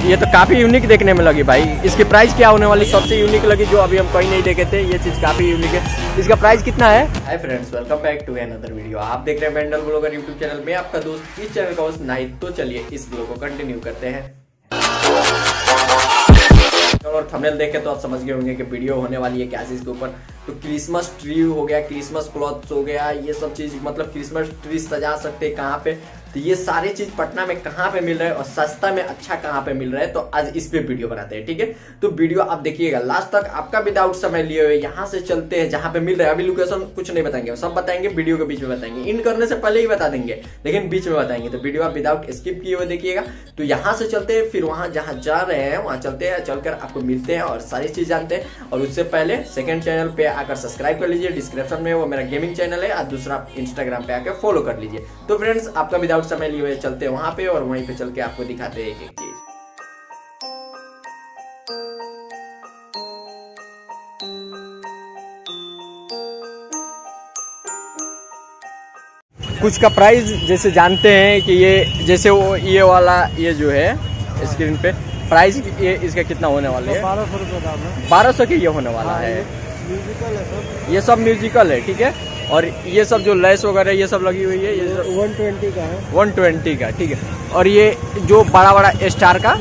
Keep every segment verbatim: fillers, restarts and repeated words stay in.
ये तो काफी यूनिक देखने में लगी भाई। इसकी प्राइस क्या होने वाली सबसे यूनिक लगी जो अभी हम कहीं नहीं देखे थे, ये चीज काफी यूनिक है। इसका प्राइस कितना है? Hi friends, welcome back to another video. आप देख रहे हैं वेंडल ब्लॉगर यूट्यूब चैनल में, आपका दोस्त इस चैनल का होस्ट नाहिद। तो चलिए इस वीडियो को कंटिन्यू करते हैं। और थंबनेल देख के तो आप समझ गए होंगे कि वीडियो होने वाली है क्या चीज के ऊपर। तो क्रिसमस ट्री हो गया, क्रिसमस क्लॉथ्स हो गया, ये सब चीज मतलब क्रिसमस ट्री सजा सकते हैं कहाँ पे, तो ये सारी चीज पटना में कहाँ पे मिल रहा है और सस्ता में अच्छा कहाँ पे मिल रहा है, तो आज इस पे वीडियो बनाते हैं। ठीक है, तो वीडियो आप देखिएगा लास्ट तक, आपका विदाउट समय लिए हुए यहाँ से चलते हैं जहाँ पे मिल रहा है। अभी लोकेशन कुछ नहीं बताएंगे, सब बताएंगे वीडियो के बीच में बताएंगे, इन करने से पहले ही बता देंगे लेकिन बीच में बताएंगे। तो वीडियो आप विदाउट स्किप किए हुए देखिएगा। तो यहाँ से चलते हैं, फिर वहां जहाँ जा रहे हैं वहां चलते हैं, चलकर आपको मिलते हैं और सारी चीज जानते हैं। और उससे पहले सेकंड चैनल पे आकर सब्सक्राइब कर लीजिए, डिस्क्रिप्शन में वो मेरा गेमिंग चैनल है, और दूसरा इंस्टाग्राम पे आकर फॉलो कर लीजिए। तो फ्रेंड्स, आपका विदाउट समय लिए हुए चलते हैं वहां पे और वहीं पे चल के आपको दिखाते हैं एक एक चीज। कुछ का प्राइस जैसे जानते हैं कि ये जैसे वो ये वाला ये जो है स्क्रीन पे प्राइस ये इसका कितना होने वाला है? बारह सौ रुपये दाम है। बारह सौ के ये होने वाला है। म्यूजिकल है सब, ये सब म्यूजिकल है। ठीक है, और ये सब जो लेस वगैरह ये सब लगी हुई है, ये सब वन ट्वेंटी का है। वन ट्वेंटी का। ठीक है, और ये जो बड़ा बड़ा स्टार का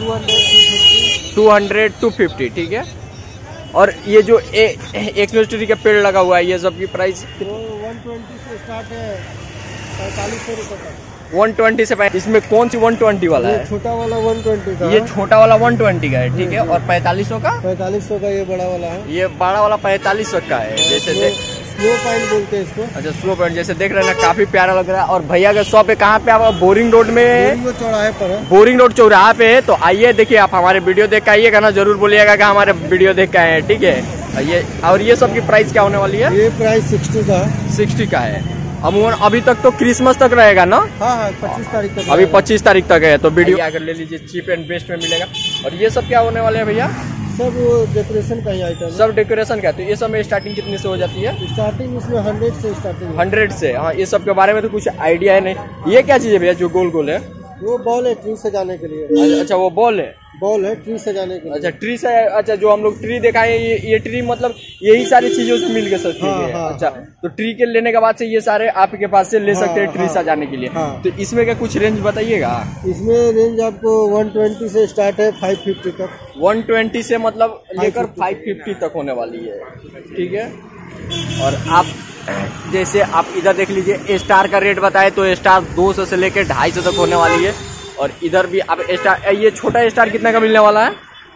टू हंड्रेड टू फिफ्टी। ठीक है, और ये जो एक ट्री का पेड़ लगा हुआ है, ये सब की प्राइस वन ट्वेंटी से स्टार्ट है, पैंतालीस सौ रुपये तक। वन ट्वेंटी से इसमें कौन सी वन ट्वेंटी वाला है? छोटा वाला वन ट्वेंटी का, ये छोटा वाला वन ट्वेंटी का है। ठीक है, और पैंतालीस सौ का पैंतालीस सौ का ये बड़ा वाला है। ये बड़ा वाला पैंतालीस सौ का है। जैसे देख स्लो पॉइंट बोलते हैं इसको। अच्छा, स्लो पॉइंट जैसे देख रहे हैं ना, काफी प्यारा लग रहा है। और भैया का शॉप है कहाँ पे? आप बोरिंग रोड में, चौराहे पर है, बोरिंग रोड चौराहा पे है। तो आइए देखिए, आप हमारे वीडियो देख के आइएगा ना, जरूर बोलिएगा कि हमारे वीडियो देख के आए हैं। ठीक है, ये और ये सब की प्राइस क्या होने वाली है? ये प्राइस सिक्सटी का है। सिक्सटी का है। अमूमन अभी तक तो क्रिसमस तक रहेगा ना? हाँ हाँ, पच्चीस तारीख तक। अभी पच्चीस तारीख तक है, तो वीडियो आकर ले लीजिए, चीप एंड बेस्ट में मिलेगा। और ये सब क्या होने वाले हैं भैया? सब वो डेकोरेशन का ही आइटम, सब डेकोरेशन का। तो ये सब में स्टार्टिंग कितने से हो जाती है? स्टार्टिंग इसमें हंड्रेड से स्टार्टिंग, हंड्रेड से। हाँ, ये सब के बारे में तो कुछ आइडिया है नहीं। ये क्या चीज है भैया जो गोल गोल है? वो बॉल है ट्री सजाने के लिए। अच्छा, वो बॉल है, बॉल है ट्री सजाने के लिए। अच्छा, ट्री से। अच्छा, जो हम लोग ट्री दिखाए, ये ये ट्री मतलब यही सारी चीजों से मिल के सकती है। हाँ, हाँ, अच्छा, तो ट्री के लेने के बाद से ये सारे आपके पास से ले हाँ, सकते हैं ट्री हाँ, सजाने के लिए। हाँ। तो इसमें क्या कुछ रेंज बताइएगा? इसमें रेंज आपको वन ट्वेंटी से स्टार्ट है, फाइव फिफ्टी तक। वन ट्वेंटी से मतलब लेकर फाइव फिफ्टी तक होने वाली है। ठीक है, और आप जैसे आप इधर देख लीजिए, स्टार का रेट बताए तो स्टार दो सौ से लेकर ढाई सौ तक होने वाली है। और इधर भी आप स्टार, ये छोटा स्टार कितना का मिलने वाला है?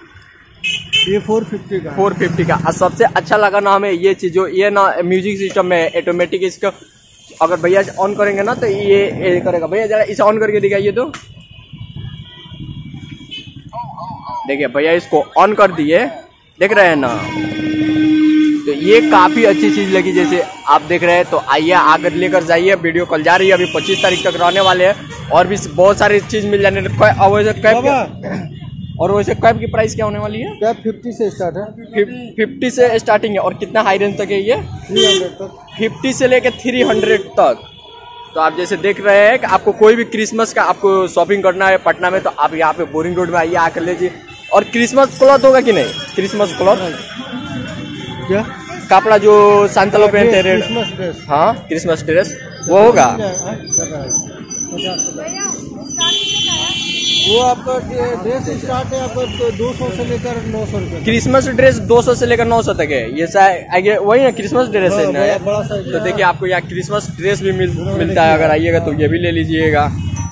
ये फोर फिफ्टी का। फोर फिफ्टी का। और सबसे अच्छा लगा ना हमें ये चीज, जो ये ना म्यूजिक सिस्टम में ऑटोमेटिक, इसका अगर भैया ऑन करेंगे ना तो ये, ये करेगा। भैया जरा इसे ऑन करके दिखाइए तो। देखिए भैया इसको ऑन कर दिए, देख रहे हैं ना। तो ये काफी अच्छी चीज लगी, जैसे आप देख रहे हैं। तो आइए आकर लेकर जाइए, वीडियो कल जा रही है, अभी पच्चीस तारीख तक रहने वाले हैं। और भी बहुत सारी चीज मिल जाने। वैसे कैप, और वैसे कैप की प्राइस क्या होने वाली है? कैप फिफ्टी से स्टार्ट है, फिफ्टी से स्टार्टिंग है। और कितना हाई रेंज तक है ये? थ्री हंड्रेड तक, फिफ्टी से लेकर थ्री हंड्रेड तक। तो आप जैसे देख रहे हैं कि आपको कोई भी क्रिसमस का आपको शॉपिंग करना है पटना में, तो आप यहाँ पे बोरिंग रोड में आइए, आकर लीजिए। और क्रिसमस क्लॉथ होगा कि नहीं? क्रिसमस क्लॉथ क्या कपड़ा जो सांतलो पहनते हैं, क्रिसमस ड्रेस। हाँ, क्रिसमस ड्रेस वो होगा। वो आपका ड्रेस स्टार्ट है आपका दो सौ से लेकर नौ सौ रुपए। क्रिसमस ड्रेस दो सौ से लेकर नौ सौ तक है। ये शायद वही ना क्रिसमस ड्रेस है ना? बड़ा साइज। तो देखिए आपको यहाँ क्रिसमस ड्रेस भी मिल, मिलता है। अगर आइएगा तो ये भी ले लीजिएगा।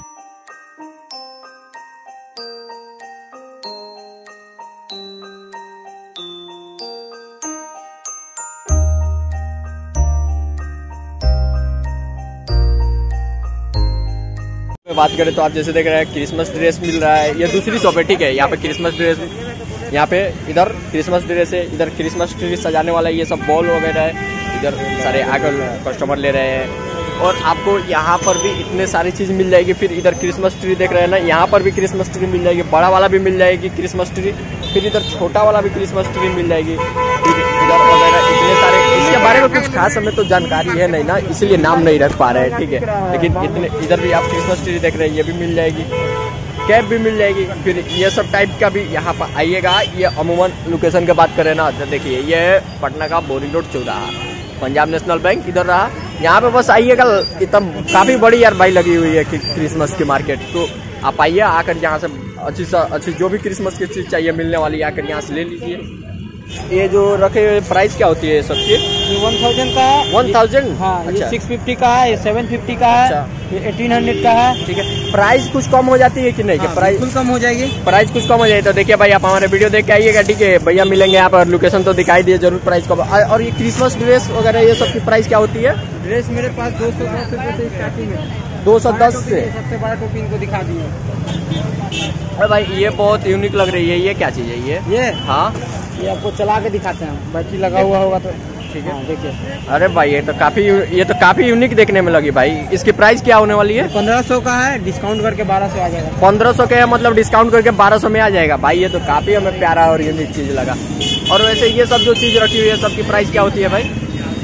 बात करें तो आप जैसे देख रहे हैं क्रिसमस ड्रेस मिल रहा है। ये दूसरी शॉप है। ठीक है, यहाँ पे क्रिसमस ड्रेस, यहाँ पे इधर क्रिसमस ड्रेस है, इधर क्रिसमस ट्री सजाने वाला है, ये सब बॉल वगैरह है। इधर सारे आगे कस्टमर ले रहे हैं। और आपको यहाँ पर भी इतने सारी चीज़ मिल जाएगी। फिर इधर क्रिसमस ट्री देख रहे हैं ना, यहाँ पर भी क्रिसमस ट्री मिल जाएगी, बड़ा वाला भी मिल जाएगी क्रिसमस ट्री। फिर इधर छोटा वाला भी क्रिसमस ट्री मिल जाएगी। फिर इधर वगैरह इतने सारे, इसके बारे में कुछ खास हमें तो जानकारी है नहीं ना, इसलिए नाम नहीं रख पा रहे हैं। ठीक है, लेकिन इतने इधर भी आप क्रिसमस ट्री देख रहे हैं, ये भी मिल जाएगी। कैप भी मिल जाएगी। फिर ये सब टाइप का भी यहाँ पर आइएगा। ये अमूमन लोकेशन की बात करें ना तो देखिए ये है पटना का बोरिंग रोड चौराहा, पंजाब नेशनल बैंक इधर रहा। यहाँ पे बस आइएगा, इतना काफ़ी बड़ी यार भाई लगी हुई है कि क्रिसमस की मार्केट। तो आप आइए, आकर यहाँ से अच्छी सा अच्छी जो भी क्रिसमस की चीज़ चाहिए मिलने वाली है, आकर यहाँ से ले लीजिए। ये जो रखे हुए प्राइस क्या होती है सबकी? ये वन थाउजेंड का है। वन थाउजेंड हाँ, अच्छा। ये सिक्स फिफ्टी का है, ये सेवन फिफ्टी का है, अच्छा। ये एटीन हंड्रेड का है। ठीक है, प्राइस कुछ कम हो जाती है कि नहीं? हाँ, प्राइस बिल्कुल कम हो जाएगी। प्राइस कुछ कम हो जाए तो देखिए भाई आप हमारे वीडियो देख के आइएगा, ठीक है। भैया मिलेंगे यहाँ पर, लोकेशन तो दिखाई दिए जरूर, प्राइस कम। और ये क्रिसमस ड्रेस वगैरह ये सब की प्राइस क्या होती है? ड्रेस मेरे पास दो सौ दस रुपये से स्टार्टिंग है। दो सौ दस से सबसे बड़ा टोपी इनको दिखा दिए। अरे भाई ये बहुत यूनिक लग रही है, ये क्या चीज़ है ये? ये हाँ, ये आपको चला के दिखाते हैं, बैटरी लगा हुआ होगा तो ठीक है। देखिए, अरे भाई ये तो काफी ये तो काफी यूनिक देखने में लगी भाई। इसकी प्राइस क्या होने वाली है? पंद्रह सौ का है, डिस्काउंट करके बारह सौ आ जाएगा। पंद्रह सौ के मतलब डिस्काउंट करके बारह सौ में आ जाएगा भाई। ये तो काफी हमें प्यारा और यूनिक चीज लगा। और वैसे ये सब जो चीज रखी हुई है सबकी प्राइस क्या होती है भाई?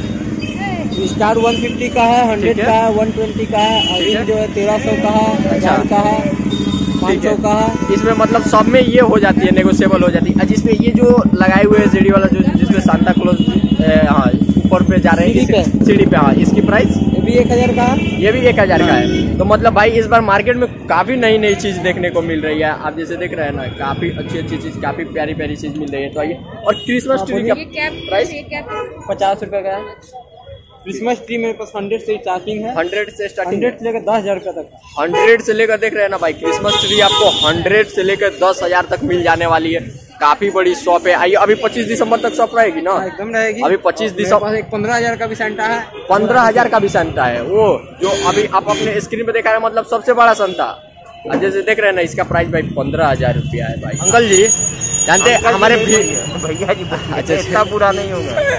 स्टार वन फिफ्टी का है, हंड्रेड का है, वन ट्वेंटी का है, और जो है तेरह सौ का है, हजार का है, पाँच सौ का है। इसमें मतलब सब में ये हो जाती है, नेगोशिएबल हो जाती है। जिसमें ये जो लगाए हुए है सीढ़ी वाला, जो जिसमें सांता क्लॉज हाँ ऊपर पे जा रहे हैं सीढ़ी पे, हाँ इसकी प्राइस ये भी एक हजार का है, ये भी एक हजार का है। तो मतलब भाई इस बार मार्केट में काफी नई नई चीज देखने को मिल रही है। आप जैसे देख रहे हैं ना, काफी अच्छी अच्छी चीज, काफी प्यारी प्यारी चीज मिल रही है। तो आइए। और क्रिसमस ट्री का प्राइस पचास रुपए का है। क्रिसमस ट्री मेरे पास हंड्रेड से स्टार्टिंग है, हंड्रेड से स्टार्टिंग, हंड्रेड से लेकर दस हजार रुपए तक। हंड्रेड से लेकर देख रहे हैं ना भाई, क्रिसमस ट्री आपको हंड्रेड से लेकर दस हजार तक मिल जाने वाली है। काफी बड़ी शॉप है। आइए, अभी पच्चीस दिसंबर तक शॉप रहेगी ना? एकदम रहेगी। अभी पच्चीस दिसंबर एक पंद्रह हजार का भी संता है, पंद्रह हजार का भी संता है वो जो अभी आप अपने स्क्रीन पे देखा है, मतलब सबसे बड़ा संता। जैसे देख रहे हैं ना, इसका प्राइस भाई पंद्रह हजार रुपया है भाई। अंकल जी जानते हैं हमारे भैया जी, अच्छा इतना बुरा नहीं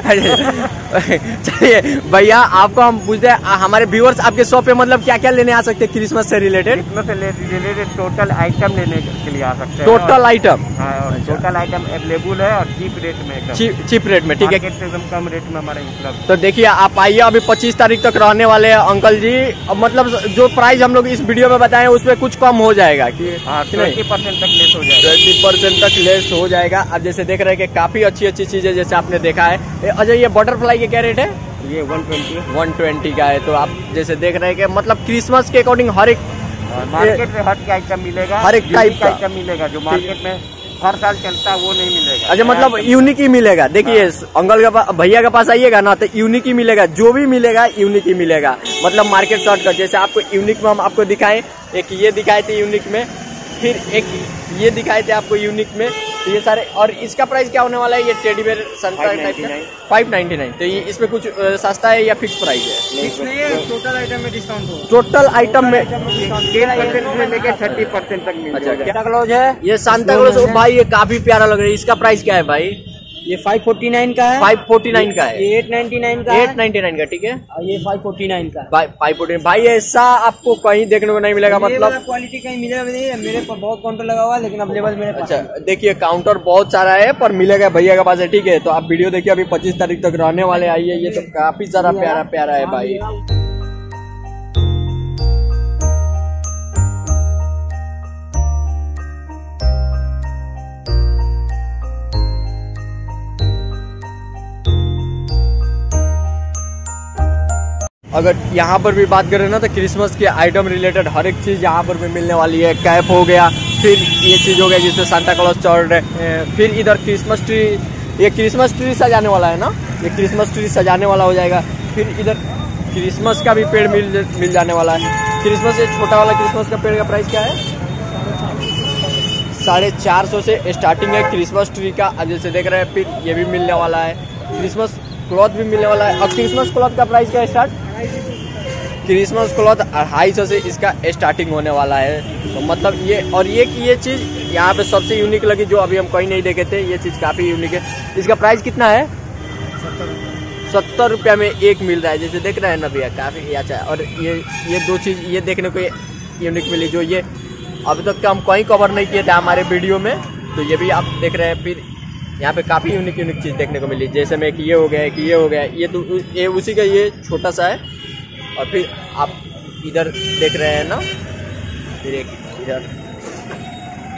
होगा। चलिए भैया, आपको हम पूछते हैं, हमारे व्यूअर्स आपके शॉप पे मतलब क्या क्या लेने आ सकते हैं क्रिसमस से रिलेटेड? क्रिसमस से रिलेटेड टोटल आइटम लेने के लिए आ सकते हैं। Total item? हाँ, टोटल आइटम अवेलेबल है और चीप रेट में, चीप चीप रेट में, ठीक है, एकदम कम रेट में हमारे उपलब्ध। तो देखिए आप आइए, अभी पच्चीस तारीख तक रहने वाले हैं अंकल जी। मतलब जो प्राइस हम लोग इस वीडियो में बताए उसमें कुछ कम हो जाएगा कि ट्वेंटी परसेंट तक लेस हो जाएगा, ट्वेंटी परसेंट तक लेस हो जाएगा। आप जैसे देख रहे हैं कि काफी अच्छी अच्छी चीजें जैसे आपने देखा है। अजय ये बटरफ्लाई के क्या रेट है? ये वन ट्वेंटी वन ट्वेंटी का है। तो आप जैसे देख रहे हैं कि मतलब क्रिसमस के अकॉर्डिंग हर एक मार्केट में हर आइटम मिलेगा, हर एक टाइप का आइटम मिलेगा जो मार्केट में हर साल चलता है वो नहीं मिलेगा। अच्छा, मतलब यूनिक ही मिलेगा। देखिए अंकल के पास, भैया के पास आइएगा ना तो यूनिक ही मिलेगा, जो भी मिलेगा यूनिक ही मिलेगा। मतलब मार्केट शॉर्टकट, जैसे आपको यूनिक में हम आपको दिखाएं, एक ये दिखाए थे यूनिक में, फिर एक ये दिखाए थे आपको यूनिक में। तो ये सारे, और इसका प्राइस क्या होने वाला है? ये टेडी बेयर संता टाइप का फाइव नाइन्टी नाइन। तो ये इसमें कुछ सस्ता है या फिक्स प्राइस है? फिक्स नहीं है, टोटल आइटम में डिस्काउंट हो, टोटल आइटम में टेन परसेंट से लेकर थर्टी परसेंट तक मिल अच्छा, जाएगा। क्लॉज है ये सांता क्लॉज भाई, ये काफी प्यारा लग रहा है। इसका प्राइस क्या है भाई? ये फाइव फोर्टी नाइन का है, फाइव फोर्टी नाइन का है, ये एट नाइन्टी नाइन का, एट नाइन्टी नाइन का, ठीक है। और ये फाइव फोर्टी नाइन का फाइव फोर्टी नाइन भाई, ऐसा आपको कहीं देखने को नहीं मिलेगा। मतलब क्वालिटी कहीं मिलेगा नहीं, मेरे पर बहुत काउंटर लगा हुआ है लेकिन अवेलेबल मेरे पास। अच्छा देखिए, काउंटर बहुत सारा है पर मिलेगा भैया के पास है, ठीक है। तो आप वीडियो देखिए, अभी पच्चीस तारीख तक रहने वाले। आइए, ये तो काफी सारा प्यारा प्यारा है भाई। अगर यहाँ पर भी बात करें ना तो क्रिसमस के आइटम रिलेटेड हर एक चीज़ यहाँ पर भी मिलने वाली है। कैप हो गया, फिर ये चीज़ हो गया जिससे सांता क्लॉज चढ़ रहे, फिर इधर क्रिसमस ट्री, ये क्रिसमस ट्री सजाने वाला है ना, ये क्रिसमस ट्री सजाने वाला हो जाएगा। फिर इधर क्रिसमस का भी पेड़ मिल मिल जाने वाला है। क्रिसमस, ये छोटा वाला क्रिसमस का पेड़ का प्राइस क्या है? साढ़े चार सौ से स्टार्टिंग है क्रिसमस ट्री का। अब जैसे देख रहे हैं, फिर ये भी मिलने वाला है, क्रिसमस क्लॉथ भी मिलने वाला है। और क्रिसमस क्लॉथ का प्राइस क्या है स्टार्ट? क्रिसमस क्लॉथ अढ़ाई सौ से इसका स्टार्टिंग होने वाला है। तो मतलब ये, और ये ये चीज़ यहाँ पे सबसे यूनिक लगी जो अभी हम कहीं नहीं देखे थे, ये चीज़ काफ़ी यूनिक है। इसका प्राइस कितना है? सत्तर रुपया में एक मिल रहा है। जैसे देख रहे हैं ना भैया, काफ़ी अच्छा है। और ये ये दो चीज़ ये देखने को यूनिक मिली, जो ये अभी तक तो हम कहीं कवर नहीं किए थे हमारे वीडियो में, तो ये भी आप देख रहे हैं। फिर यहाँ पे काफ़ी यूनिक यूनिक चीज़ देखने को मिली, जैसे में कि ये हो गया, कि ये हो गया, ये तो ये उसी का ये छोटा सा है। और फिर आप इधर देख रहे हैं ना, फिर एक इधर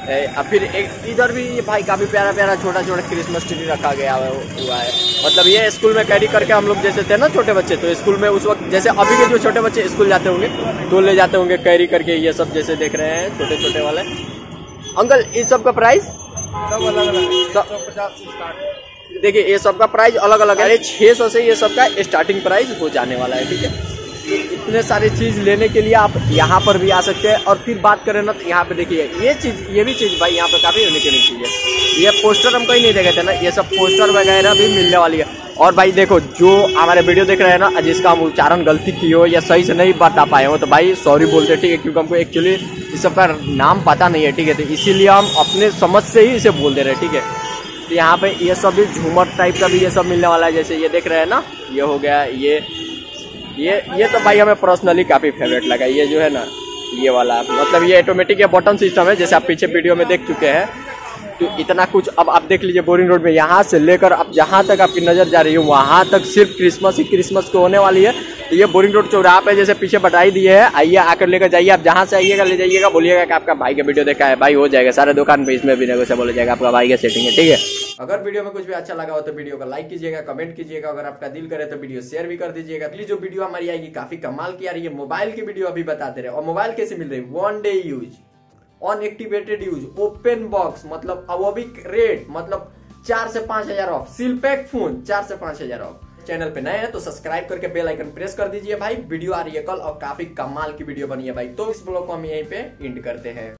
अब फिर एक इधर भी भाई काफी प्यारा प्यारा छोटा छोटा क्रिसमस ट्री रखा गया हुआ है। मतलब ये स्कूल में कैरी करके हम लोग जैसे थे ना छोटे बच्चे, तो स्कूल में उस वक्त जैसे अभी के जो छोटे बच्चे स्कूल जाते होंगे तो ले जाते होंगे कैरी करके, ये सब जैसे देख रहे हैं छोटे छोटे वाले। अंकल इस सब का प्राइस सब अलग अलग, देखिए ये सब का प्राइस अलग अलग है। छह सौ से ये सब का स्टार्टिंग प्राइस हो जाने वाला है, ठीक है। इतने सारी चीज लेने के लिए आप यहाँ पर भी आ सकते हैं। और फिर बात करें ना तो यहाँ पे देखिए ये चीज, ये भी चीज भाई यहाँ पे काफी यूनिक यूनिक चीज है। ये पोस्टर हम कहीं नहीं देखे थे ना, ये सब पोस्टर वगैरह भी मिलने वाली है। और भाई देखो जो हमारे वीडियो देख रहे हैं ना, जिसका हम उच्चारण गलती की हो या सही से नहीं बता पाए हो तो भाई सॉरी बोलते, ठीक है, क्योंकि हमको एक्चुअली इस सब का नाम पता नहीं है, ठीक है। तो इसीलिए हम अपने समझ से ही इसे बोल दे रहे हैं, ठीक है। तो यहाँ पे ये सब भी झूमर टाइप का भी ये सब मिलने वाला है, जैसे ये देख रहे हैं ना, ये हो गया। ये ये ये तो भाई हमें पर्सनली काफी फेवरेट लगा, ये जो है ना ये वाला, मतलब ये ऑटोमेटिक बटन सिस्टम है, जैसे आप पीछे वीडियो में देख चुके हैं। तो इतना कुछ अब आप देख लीजिए बोरिंग रोड में, यहाँ से लेकर अब जहाँ तक आपकी नजर जा रही है वहां तक सिर्फ क्रिसमस ही क्रिसमस को होने वाली है। तो ये बोरिंग रोड चौराहा पे जैसे पीछे बताई दिए है, आइए आकर लेकर जाइए। आप जहाँ से आइएगा ले जाइएगा, बोलिएगा कि आपका भाई का वीडियो देखा है, भाई हो जाएगा सारे दुकान पे, इसमें भी नेगोशिएबल हो जाएगा, आपका भाई का सेटिंग है, ठीक है। अगर वीडियो में कुछ भी अच्छा लगा हो तो वीडियो को लाइक कीजिएगा, कमेंट कीजिएगा, अगर आपका दिल करे तो वीडियो शेयर भी कर दीजिएगा। अगली जो वीडियो हमारी आएगी काफी कमाल की आ रही है, मोबाइल की वीडियो अभी बताते रहे। और मोबाइल कैसे मिल रही है, one day use, unactivated use, open box, मतलब वो भी रेट, मतलब चार से पांच हजार ऑफ, सील पैक फोन चार से पांच हजार ऑफ। चैनल पे नए हैं तो सब्सक्राइब करके बेल आइकन प्रेस कर दीजिए भाई। वीडियो आ रही है कल और काफी कमाल की वीडियो बनी है भाई। तो इस ब्लॉग को हम यहीं पे एंड करते हैं।